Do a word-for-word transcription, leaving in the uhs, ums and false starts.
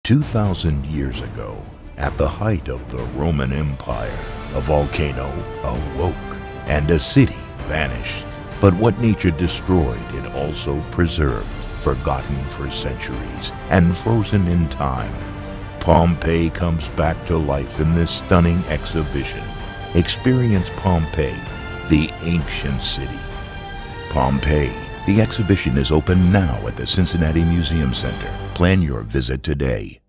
two thousand years ago, at the height of the Roman Empire, a volcano awoke and a city vanished. But what nature destroyed, it also preserved, forgotten for centuries and frozen in time. Pompeii comes back to life in this stunning exhibition. Experience Pompeii, the ancient city. Pompeii. The exhibition is open now at the Cincinnati Museum Center. Plan your visit today.